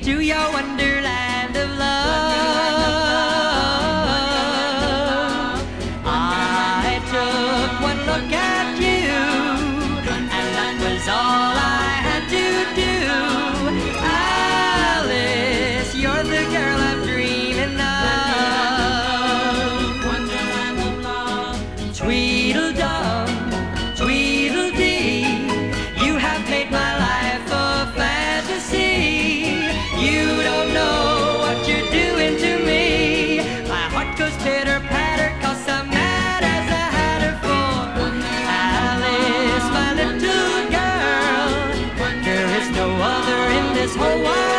to your wonderland of love. I took one look at you, and that was all I had to do. Alice, you're the girl I'm dreaming of. Wonderland of love. Tweedledum, Tweedledee, you have made my life a fantasy. You don't know what you're doing to me. My heart goes pitter-patter 'cause I'm mad as a hatter for Alice, my little girl. There is no other in this whole world.